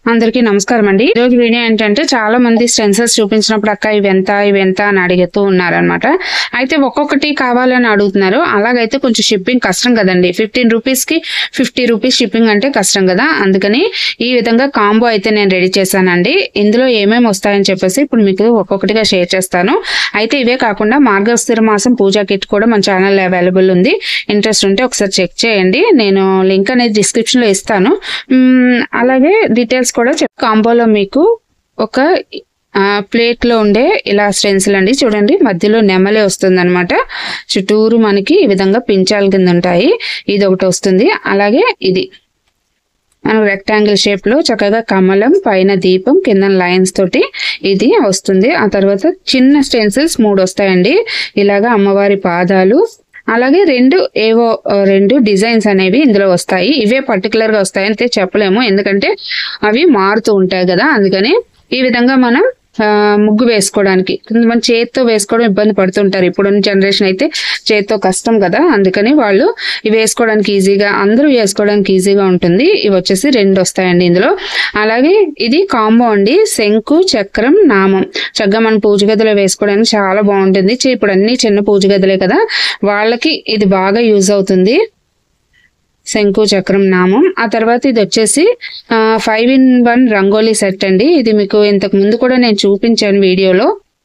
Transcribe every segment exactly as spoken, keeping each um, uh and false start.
అందరికీ నమస్కారం అండి. ఈ రోజు వీడియో ఏంటంటే చాలా మంది స్టెన్సిల్స్ చూపించినప్పుడు అక్క ఇవి ఎంత ఇవి ఎంత అని అడుగుతూ ఉన్నారనమాట. అయితే ఒక్కొక్కటి కావాలని అడుగుతున్నారు. అలాగైతే కొంచెం షిప్పింగ్ కష్టం కదండి. ఫిఫ్టీన్ రూపీస్ కి ఫిఫ్టీ రూపీస్ షిప్పింగ్ అంటే కష్టం కదా. అందుకని ఈ విధంగా కాంబో అయితే నేను రెడీ చేశానండి. ఇందులో ఏమేమి వస్తాయని చెప్పేసి ఇప్పుడు మీకు ఒక్కొక్కటిగా షేర్ చేస్తాను. అయితే ఇవే కాకుండా మార్గశిర మాసం పూజా కిట్ కూడా మన ఛానల్ అవైలబుల్ ఉంది. ఇంట్రెస్ట్ ఉంటే ఒకసారి చెక్ చేయండి. నేను లింక్ అనేది డిస్క్రిప్షన్ లో ఇస్తాను. అలాగే డీటెయిల్స్ కూడా కాంబోలో మీకు ఒక ప్లేట్ లో ఉండే ఇలా స్టెన్సిల్ అండి, చూడండి మధ్యలో నెమలే వస్తుంది అనమాట. చుట్టూరు మనకి ఈ విధంగా పించాల కింద ఉంటాయి. ఇది ఒకటి వస్తుంది. అలాగే ఇది మనకు రెక్టాంగిల్ షేప్ లో చక్కగా కమలం, పైన దీపం, కింద లైన్స్ తోటి ఇది వస్తుంది. ఆ తర్వాత చిన్న స్టెన్సిల్స్ మూడు వస్తాయండి. ఇలాగా అమ్మవారి పాదాలు, అలాగే రెండు ఏవో రెండు డిజైన్స్ అనేవి ఇందులో వస్తాయి. ఇవే పర్టికులర్ గా వస్తాయి అంటే చెప్పలేము, ఎందుకంటే అవి మారుతూ ఉంటాయి కదా. అందుకని ఈ విధంగా మనం ముగ్గు వేసుకోవడానికి కొంతమంది చేతితో వేసుకోవడం ఇబ్బంది పడుతుంటారు. ఇప్పుడున్న జనరేషన్ అయితే చేతితో కష్టం కదా. అందుకని వాళ్ళు ఇవి వేసుకోవడానికి ఈజీగా, అందరూ వేసుకోవడానికి ఈజీగా ఉంటుంది. ఇవి వచ్చేసి రెండు వస్తాయండి ఇందులో. అలాగే ఇది కాంబో అండి, శంకు, చక్రం, నామం. చక్కగా మన పూజ గదిలో వేసుకోవడానికి చాలా బాగుంటుంది. ఇప్పుడు అన్ని చిన్న పూజ గదులే కదా, వాళ్ళకి ఇది బాగా యూజ్ అవుతుంది. శంకు, చక్రం, నామం. ఆ తర్వాత ఇది వచ్చేసి five in one rangoli set అండి. ఇది మీకు ఇంతకు ముందు కూడా నేను చూపించాను వీడియోలో.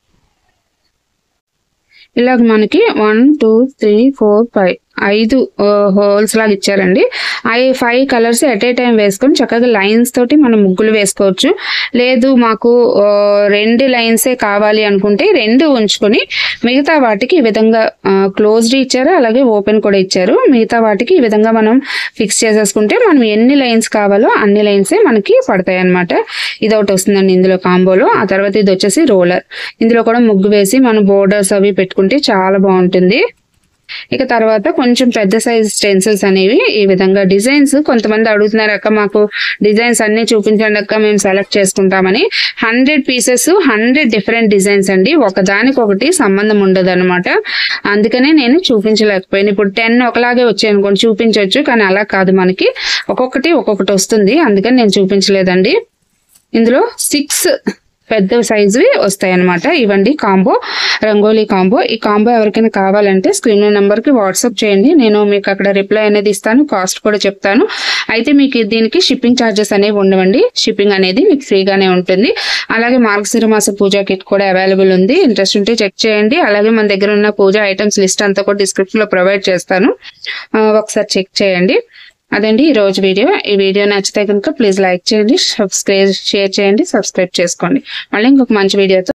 ఇలాగ మనకి one two three four five ఐదు హోల్స్ లాగా ఇచ్చారండి. ఐ five colours at a time వేసుకొని చక్కగా లైన్స్ తోటి మనం ముగ్గులు వేసుకోవచ్చు. లేదు మాకు రెండు లైన్సే కావాలి అనుకుంటే రెండు ఉంచుకొని మిగతా వాటికి ఈ విధంగా క్లోజ్డ్ ఇచ్చారు, అలాగే ఓపెన్ కూడా ఇచ్చారు. మిగతా వాటికి ఈ విధంగా మనం ఫిక్స్ చేసేసుకుంటే మనం ఎన్ని లైన్స్ కావాలో అన్ని లైన్సే మనకి పడతాయి అనమాట. ఇది ఒకటి వస్తుందండి ఇందులో కాంబోలో. ఆ తర్వాత ఇది వచ్చేసి రోలర్. ఇందులో కూడా ముగ్గు వేసి మనం బోర్డర్స్ అవి పెట్టుకుంటే చాలా బాగుంటుంది. ఇక తర్వాత కొంచెం పెద్ద సైజ్ స్టెన్సిల్స్ అనేవి ఈ విధంగా డిజైన్స్. కొంతమంది అడుగుతున్నారు అక్క మాకు డిజైన్స్ అన్ని చూపించండి అక్క, మేము సెలెక్ట్ చేసుకుంటామని. Hundred pieces hundred different designs అండి, ఒకదానికొకటి సంబంధం ఉండదు అనమాట. అందుకనే నేను చూపించలేకపోయాను. ఇప్పుడు టెన్ ఒకలాగే వచ్చాయి అనుకోండి చూపించవచ్చు, కానీ అలా కాదు, మనకి ఒక్కొక్కటి ఒక్కొక్కటి వస్తుంది. అందుకని నేను చూపించలేదండి. ఇందులో సిక్స్ పెద్ద సైజువి వస్తాయి అనమాట. ఇవ్వండి కాంబో, రంగోలీ కాంబో. ఈ కాంబో ఎవరికైనా కావాలంటే స్క్రీన్ నెంబర్ కి వాట్సాప్ చేయండి, నేను మీకు అక్కడ రిప్లై అనేది ఇస్తాను, కాస్ట్ కూడా చెప్తాను. అయితే మీకు దీనికి షిప్పింగ్ ఛార్జెస్ అనేవి ఉండవండి, షిప్పింగ్ అనేది మీకు ఫ్రీగానే ఉంటుంది. అలాగే మార్గశిర మాస పూజా కిట్ కూడా అవైలబుల్ ఉంది. ఇంట్రెస్ట్ ఉంటే చెక్ చేయండి. అలాగే మన దగ్గర ఉన్న పూజా ఐటమ్స్ లిస్ట్ అంతా కూడా డిస్క్రిప్షన్ లో ప్రొవైడ్ చేస్తాను, ఒకసారి చెక్ చేయండి. అదండి ఈ రోజు వీడియో. ఈ వీడియో నచ్చితే కనుక ప్లీజ్ లైక్ చేయండి, సబ్స్క్రైబ్ షేర్ చేయండి, సబ్స్క్రైబ్ చేసుకోండి. మళ్ళీ ఇంకొక మంచి వీడియోతో